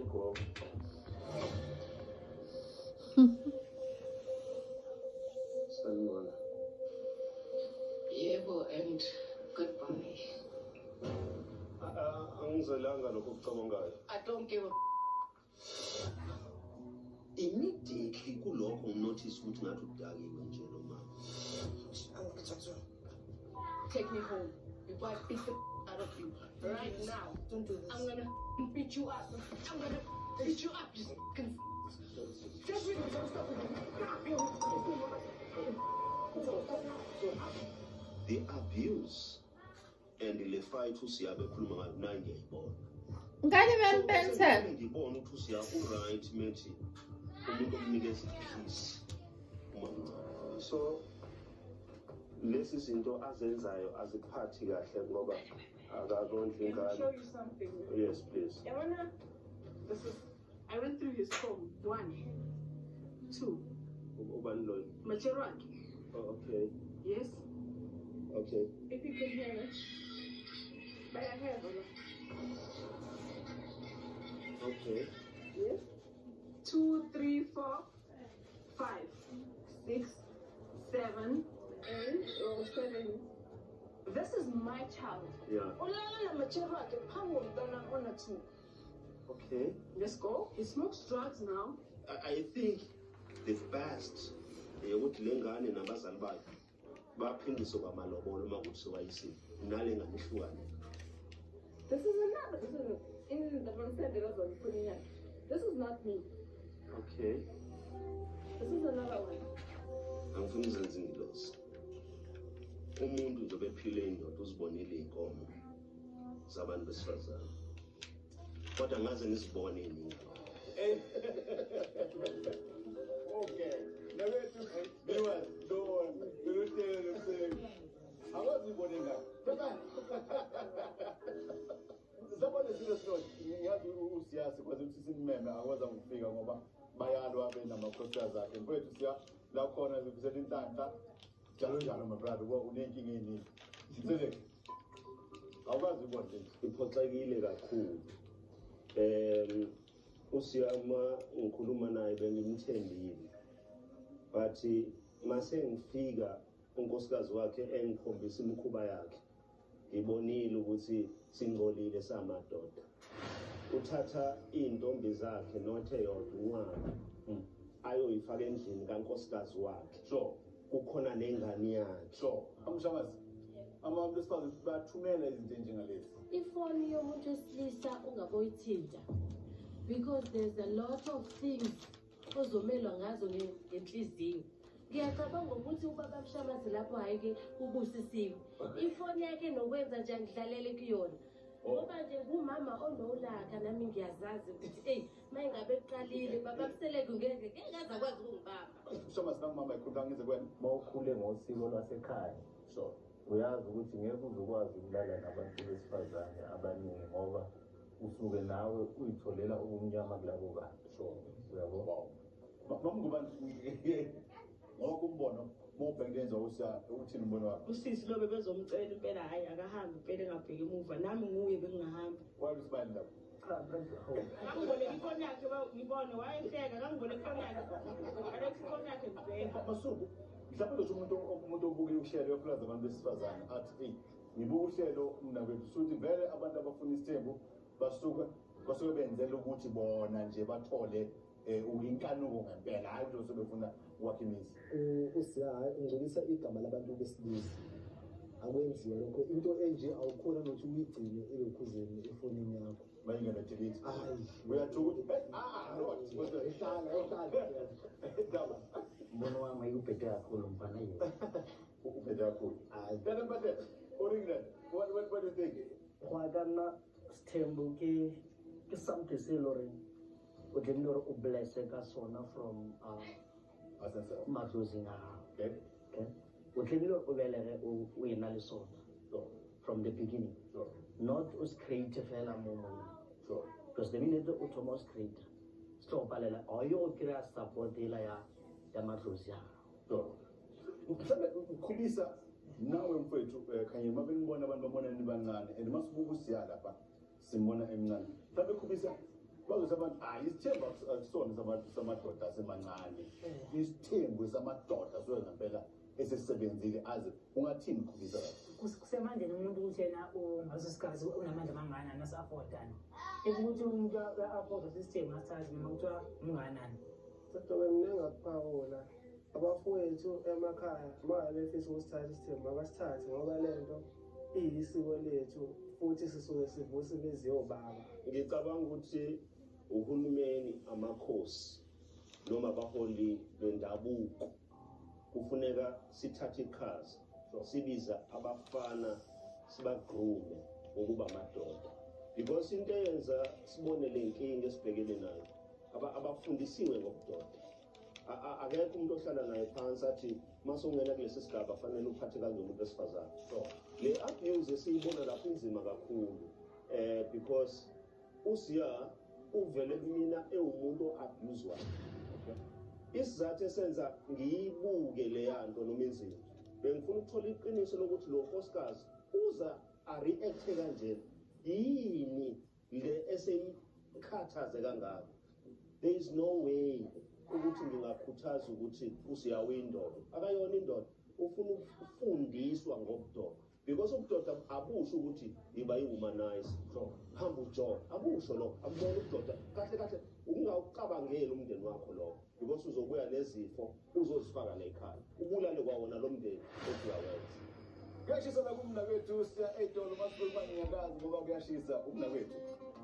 go. Yebo, and goodbye. I don't give a immediately kulokho notice ukuthi ngathi udakiwe nje lo mama. Take me home before I beat the out of you. Right now. Don't do this. I'm gonna beat you up. I'm gonna beat you up. Just the abuse and the fight usiyabe khuluma ngayo nangiyayibona. Ngani benpense? Ngibona ukuthi usiya right methi umuntu omnikeza peace. So lesi izinto azenzayo aziphathi kahle ngoba akakondla ingane. Can I show you something? Yes, please. I went through his home. 1, 2. Mature. Oh, okay. Yes. Okay. If you can hear it. But I have a Okay. Yes. 2, 3, 4, 5, 6, 7, 8, or 7. This is my child. Yeah. Okay. Let's go. He smokes drugs now. I think the best ukuthi lengane nabazali bakhe baphindiswe kwamalobolo uma kuthi sobayisi nale ngane ihlukane. This is another. This is in the concept that I was putting out. This is not me. Okay. This is another one. Angifuni izenze ingilosi. Umuntu nje bephile indoda uzibonile inkomo zabantu besifazane. Kodwa ngaze nizibone ini. Okay. How was he born that? Somebody serious note. Ngiyazi usiyasi kwaze ukuthi simeme akwazi ukufika ngoba bayalwa bena amakhosikazi akhe. Mfowethu siya la khona zikusela inhlanhla. Njalo my brother unenkinga eningi. Mseleku. Awukazi ubona nje. Iphoxekile kakhulu. Usiyama ngikhuluma naye bengimthembile. But mase ngifika unkosikazi wakhe engikhombisa imikhuba yakhe. Ngibonile ukuthi singcolile samadoda. Uthatha intombi zakhe nothe yodwa uncane. Ayoyifaka endlini kankosikazi wakhe. So kukhona nengane yakhe. So amshamazi. Ama besifazane bathumela izinto njengalezi. Ifoni yomuntu wesilisa ungaboyithinta because there's a lot of things ozomelwa ngazo ngenhliziyo. Ngiyacabanga ukuthi ubaba Mshamazi lapho hayike ubusisiwe. Ifoni yakhe nokwenza nje ngidlalele kuyona. Ngoba nje kumama onolaka nami ngiyazazi ukuthi mayingabe eqalile baba Mseleku ngeke ngaze akwazi ukungibamba. Mshamazi nangimama ikhuluma ngize kwena mawukhule ngosiko lwasekhaya. So uyazi ukuthi ngeke uzokwazi ukulala nabantu besifazane abaningi ngoba usuke nawe uyitholela ubumnyama kulabo bantu. So uyabo ngobani ngoku umbono mobhengenza uthini umbono wakho usisi lobe bezomcela impela hayi akahambi impela engabheki emuva nami nguye bengingahambi why isibani lapho ngibone ifoni yakhe ngibone wayehleka ngangibone ifoni yakhe alex ifoni yakhe ngibheka masuku mhlawumbe lo umuntu obuke uhlelo yoplaza abantu besifazane athi ngibuka uhlelo Mnakwethu suthi vele abantu abafuna isithembu basuke benzela ukuthi bona nje bathole uyinkanuko ngempela hayi nje sebefuna ukwakha imizi. Usiya ngicebisa igama labantu besilisa akwenziwe lokho into enje awukhona nokuthi uyigcine elokhuzeni efonini yakho bayingena delete hayi uyathuka not mbono wami ayikuphethe kakhulu mfana yena uphethe kakhulu hayi then but original what do you think kwa kana sithembu ke something se lore o dlengile o blesse ka sona from madlozing okay o dlengile o belere o ena le sona from the beginning not us create fela mo because the minute o thoma create stop palela ayo kira support ela ya madlozi mhlambe ukhulisa nawe mfowethu khanye mabe ngibona abantu babona nibancane and masibuka usiya lapha simbona emncane mhlambe ukhulisa bazothi abantu hayi isithembu akusona samadoda asemancane isithembu samadoda asuke ngempela esesebenzile aze ungathini ukhulisa kusemandleni umuntu ukuthi yena ngaso sikhathi unamandla amangakanani asa-affordani ukuthi umuntu a-afforda sisithembu ngasithathi noma kuthiwa ungakanani Sadobe mina ngakuphawula abafowethu emakhaya uma befisa ukusithatha isithembu abasithathe ngoba lento iyisiko lethu futhi sisuke sivusa beziyobaba. Ngicabanga ukuthi uhulumeni amakhosi noma abaholi bendabuko kufuneka sithathe iqhaza sibiza abafana sibagrume ukuba amadoda because into eyenza sibone le nkinga esibhekene nayo abafundisiwe ngobudoda akekho umuntu ohlala naye phansi athi mase ungena kulesi sigaba fanele uphathe kanje umuntu wesifazane le abuse esiyibona lapho inzima kakhulu because usiya uvele kumina ewumuntu abuzwayo isizathu esenza ngiyibuke le yanto noma inzima bengifuna ukuthola iqiniso lokuthi lo nkosikazi uza a-reacte kanjena yini le eseyikhathaze kangako. There is no way ukuthi ngingakhuthaza ukuthi usiyawe indoda akayona indoda ufuna ukufundiswa ngobudoda because ubudoda abusho ukuthi yiba yi-humanize hamba ujola abusho lo akubona ubudoda kahle kahle ungawucabangeli umndeni wakho lo because uzobuya nezifo uzozifaka nekhaya ubulale kwawona lo mndeni othi uyawenza kuyashisa nakumnakwethu siya ey'tolo masikhuluma ngiyakazi ngoba kuyashisa umnakwethu